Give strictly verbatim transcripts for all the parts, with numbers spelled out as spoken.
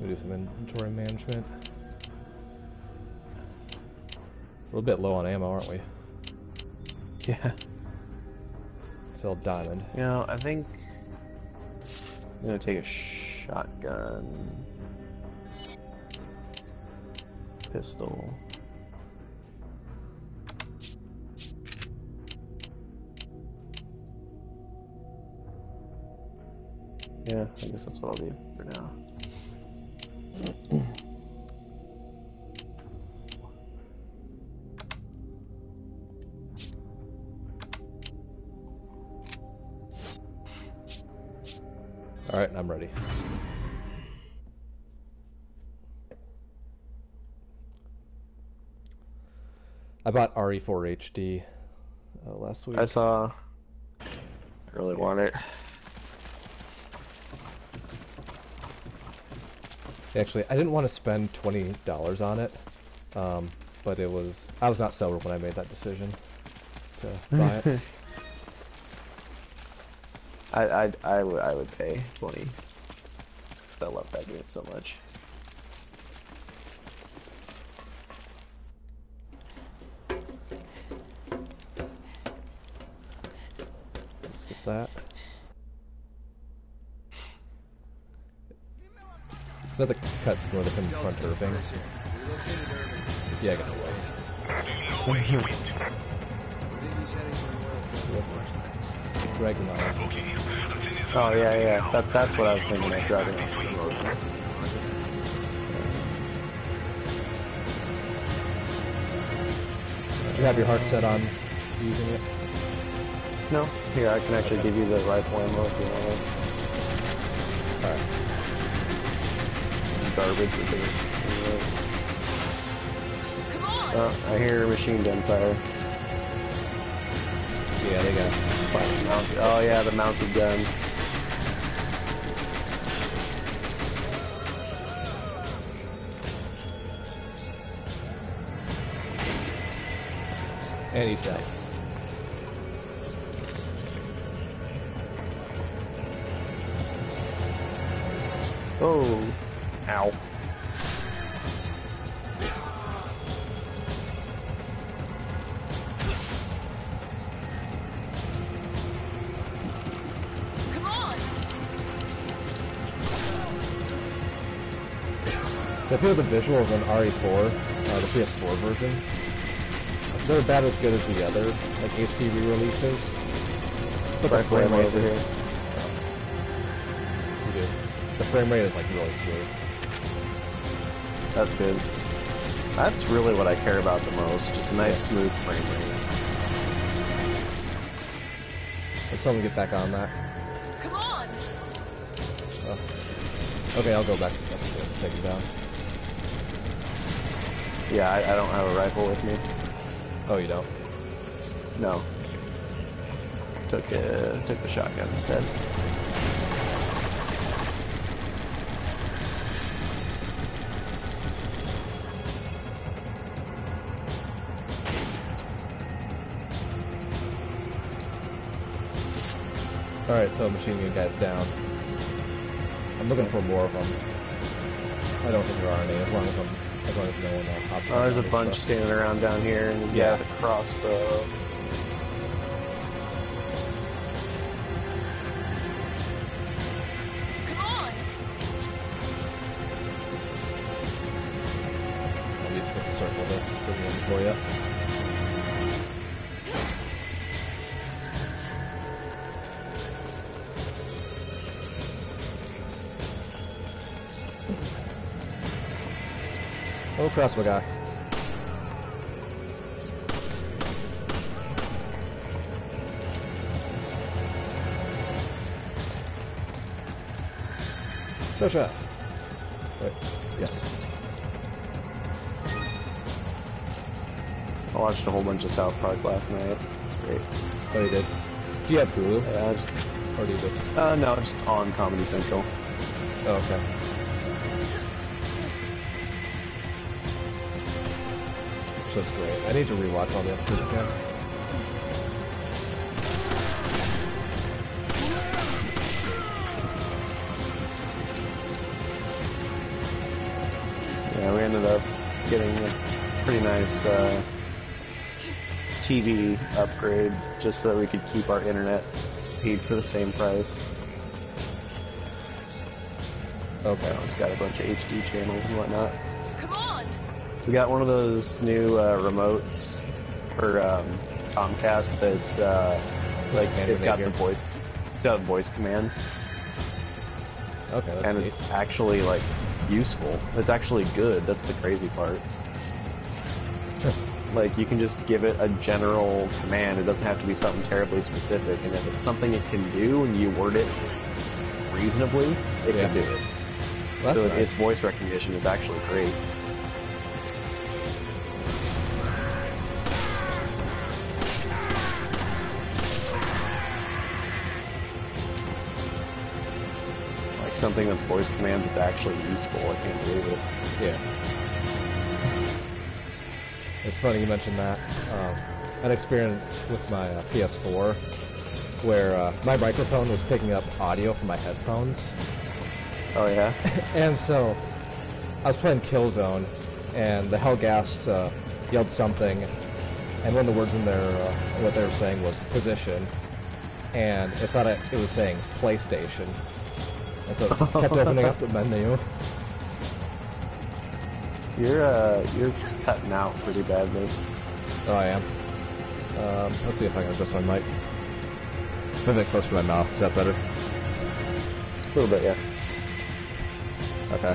We do some inventory management. We're a bit low on ammo, aren't we? Yeah. Still diamond. You know, I think I'm gonna take a shotgun, pistol. Yeah, I guess that's what I'll do for now. Alright, I'm ready. I bought R E four H D uh, last week. I saw. I really want it. Actually, I didn't want to spend twenty dollars on it, um, but it was I was not sober when I made that decision to buy it. I I I would I would pay twenty. I love that game so much. Skip that. Is that the cutscene where they confront Irving? Yeah, I guess it was. Dragon Eye. Oh yeah, yeah. That that's what I was thinking of driving. Do you have your heart set on using it? No. Here, I can actually give you the rifle ammo if you want it. Alright. Garbage with it. Oh, I hear machine gun fire. Yeah, they got mounted. Oh yeah, the mounted gun. And he's dead. Oh. Ow. Come on. So I feel the visuals on R E four, uh, the P S four version, they're about as good as the other, like H D re-releases. But the frame rate over here. You do. The frame rate is like really smooth. That's good. That's really what I care about the most. Just a nice, Yeah. smooth frame rate. Let's someone get back on that. Come on. Oh. Okay, I'll go back to take him down. Yeah, I, I don't have a rifle with me. Oh, you don't? No. Took a took the shotgun instead. Alright, so machine gun guy's down. I'm looking for more of them. I don't think there are any, as long as I'm, as long as no one uh, hops Oh, there's a on this bunch stuff. standing around down here, and you Yeah. got the crossbow. Come on. I'll just hit the circle to bring it in for you. Oh, crossbow guy. No shot. Wait. Yes. I watched a whole bunch of South Park last night. Great. Oh, you did. Do you have Hulu? Yeah, I just, Or do you just... uh, no, just on Comedy Central. Oh, okay. That's great. I need to rewatch all the episodes again. ended up getting a pretty nice uh, T V upgrade just so that we could keep our internet speed for the same price. Okay. So it's got a bunch of H D channels and whatnot. Come on! We got one of those new uh, remotes for um, Comcast that's uh, like it's got the voice, it's got voice commands, Okay, that's and neat. it's actually like useful. It's actually good. That's the crazy part. Like you can just give it a general command. It doesn't have to be something terribly specific. And if it's something it can do and you word it reasonably, it Yeah. can do it. Well, so that's nice. its voice recognition is actually great. Like something with voice commands is actually useful. I can't believe it. Yeah. It's funny you mentioned that. Um, an experience with my uh, P S four where uh, my microphone was picking up audio from my headphones. Oh yeah? And so I was playing Killzone, and the Hellgast uh, yelled something, and one of the words in there, uh, what they were saying was position, and it thought it, it was saying PlayStation, and so it kept opening up the menu. You're uh you're cutting out pretty badly. Oh, I am. Um, let's see if I can adjust my mic. Move it closer to my mouth. Is that better? A little bit, yeah. Okay.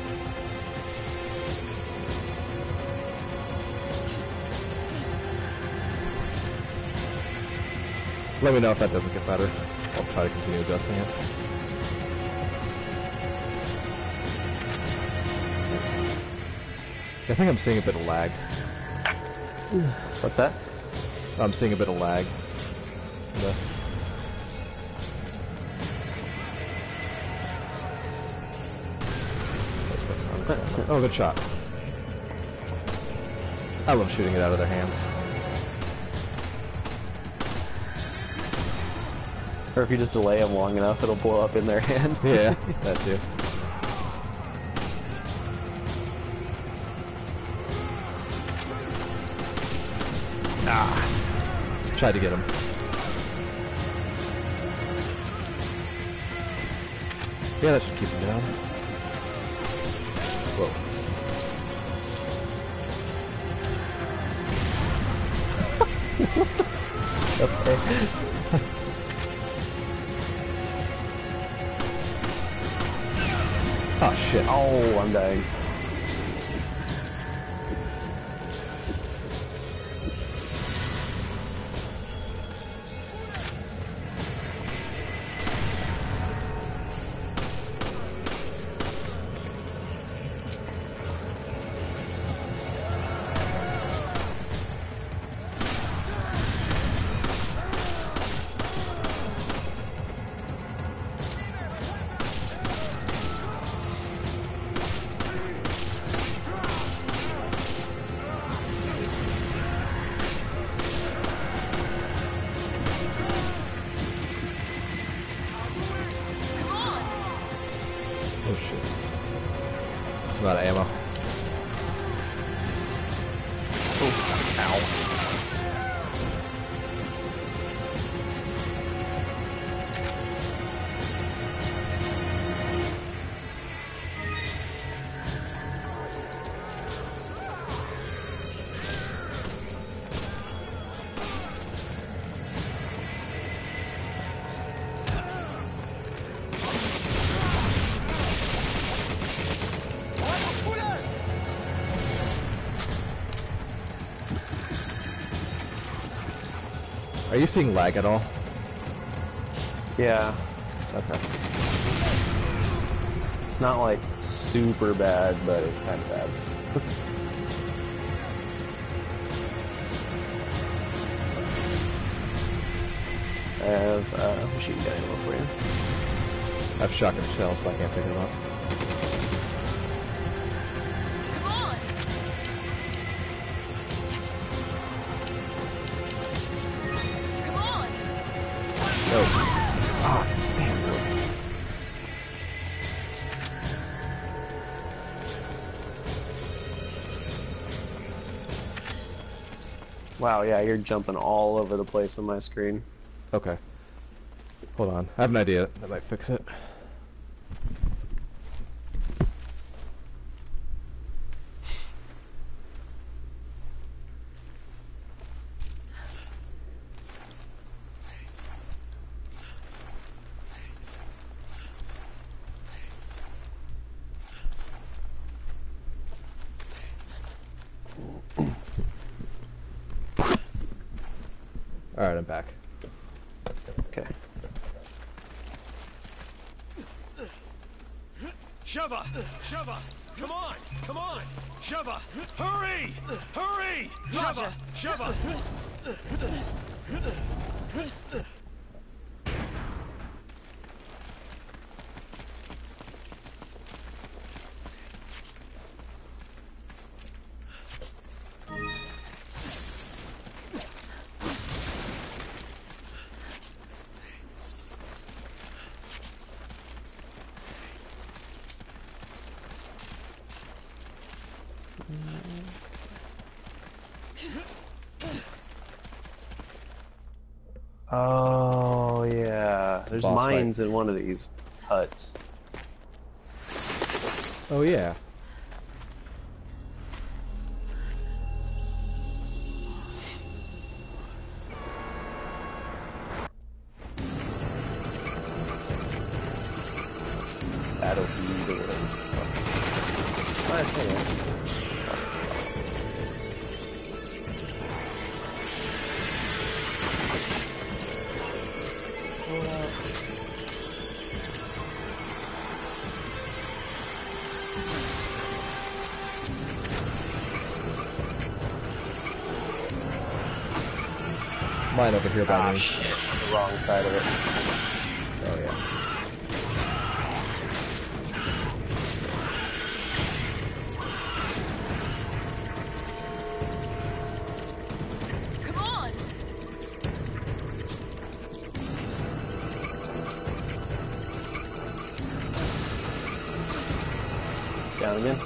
Let me know if that doesn't get better. I'll try to continue adjusting it. I think I'm seeing a bit of lag. What's that? I'm seeing a bit of lag in this. Oh, good shot. I love shooting it out of their hands. Or if you just delay them long enough, it'll blow up in their hand. Yeah, that too. Ah. Tried to get him. Yeah, that should keep him down. Whoa. Okay. Oh shit. Oh, I'm dying. Oh shit. I'm out of ammo. Oh, ow. Are you seeing lag at all? Yeah, Okay. it's not like super bad, but it's kind of bad. I have uh, machine gun ammo for you. I have shotgun shells, but I can't pick them up. Come on! Come on! No. Ah, damn it. Wow, yeah, you're jumping all over the place on my screen. Okay. Hold on. I have an idea that might fix it. Alright, I'm back. Okay. Sheva! Sheva! Come on! Come on! Sheva! Hurry! Hurry! Roger. Sheva! Sheva! Oh, yeah. There's boss fight. mines in one of these huts. Oh yeah. Battlefield or whatever. Nice, hey, Mine over here by ah, me. shit. The wrong side of it. Oh yeah. Come on! Down again.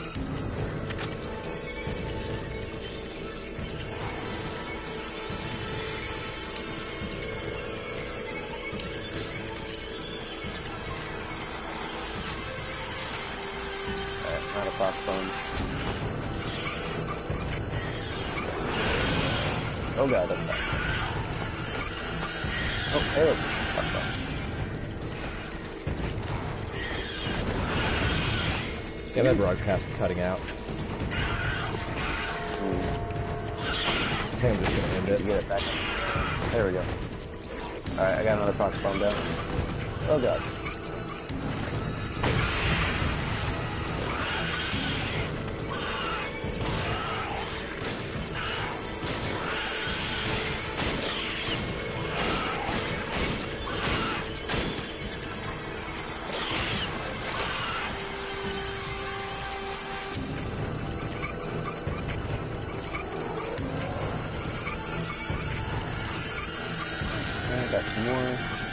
Alright, not a crossbones. Oh god, that's bad. Oh, hey, look. Crossbones. Yeah, that broadcast is cutting out. Ooh. I think I'm just gonna end Get it. it back. There we go. Alright, I got another prox bomb down. Oh god. Alright, got some more.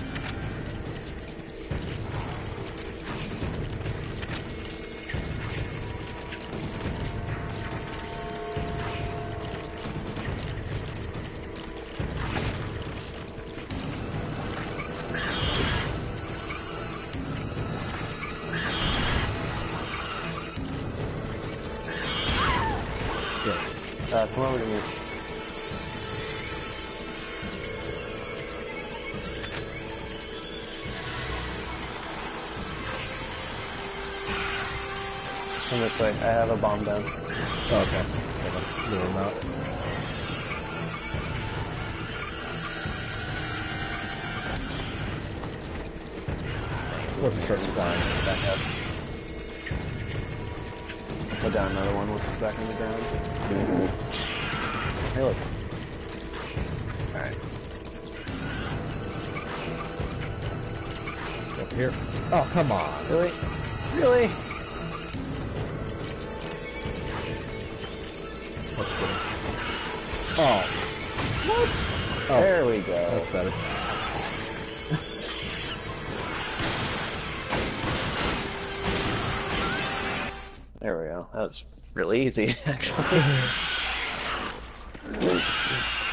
Yeah. Uh, come over to me. Come this way. I have a bomb down. Oh, okay. Hold on. Lure him out. What if he starts flying back up? Put down another one once it's back on the ground. Hey, look. Alright. Up here. Oh, come on. Really? Really? That's good. Oh. What? Oh, There we go. that's better. There we go. That was really easy, actually.